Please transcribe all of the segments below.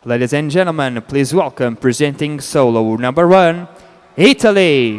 Ladies and gentlemen, please welcome presenting solo number 1, Italy.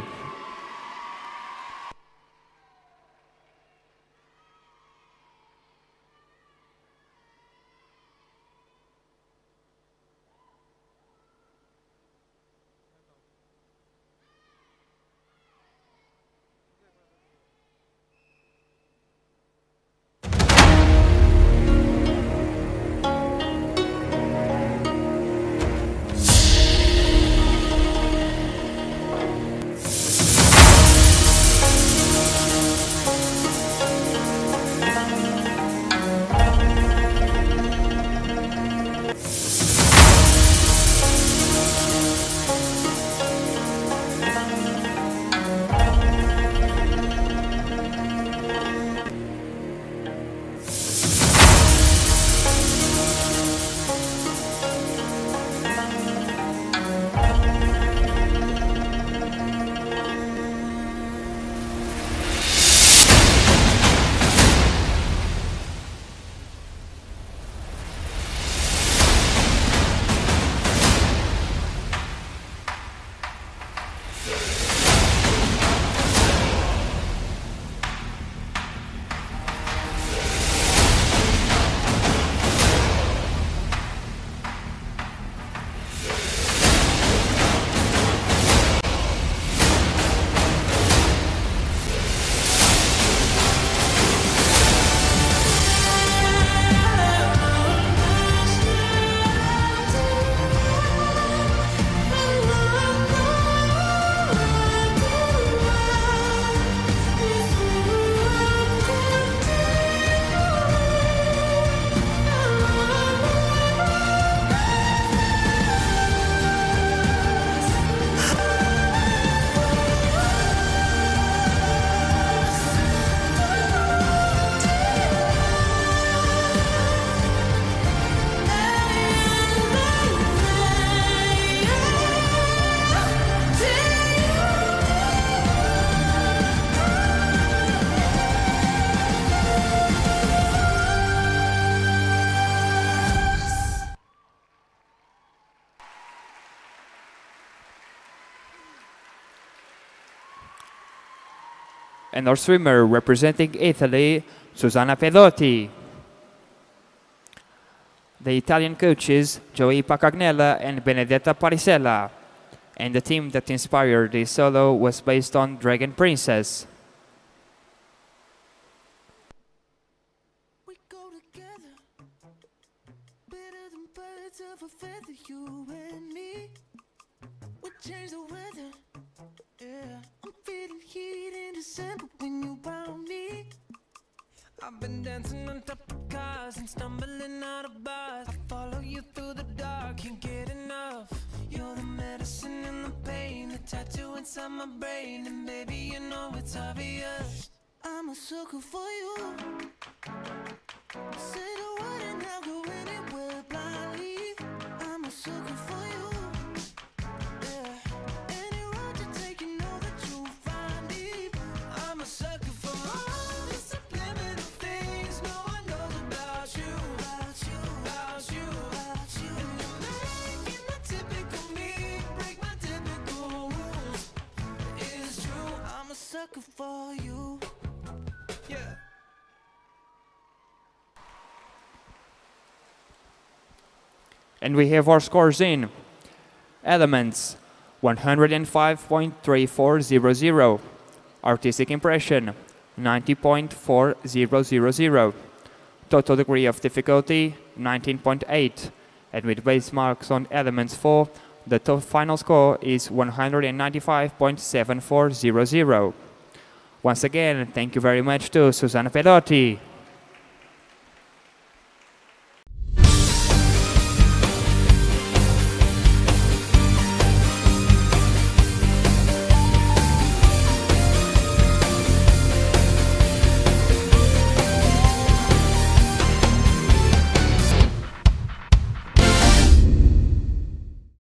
And our swimmer representing Italy, Susanna Pedotti. The Italian coaches, Joey Pacagnella and Benedetta Parisella. And the team that inspired this solo was based on Dragon Princess. We go together, better than birds of a feather, you and me. We change the weather, yeah. I'm feeling heat in December when you found me. I've been dancing on top of cars and stumbling out of bars. I follow you through the dark, can't get enough. You're the medicine and the pain, the tattoo inside my brain. And baby, you know it's obvious, I'm a sucker for you. Say the word and I'll go anywhere blindly. I'm a sucker for you. Yeah. Any road you take, you know that you'll find me. I'm a sucker for all the subliminal things no one knows about you. About you, about you, about you. And you're making the typical me break my typical rules. It's true, I'm a sucker for you. Yeah. And we have our scores in. Elements, 105.3400. Artistic impression, 90.4000. Total degree of difficulty, 19.8. And with base marks on Elements 4, the final score is 195.7400. Once again, thank you very much to Susanna Pedotti.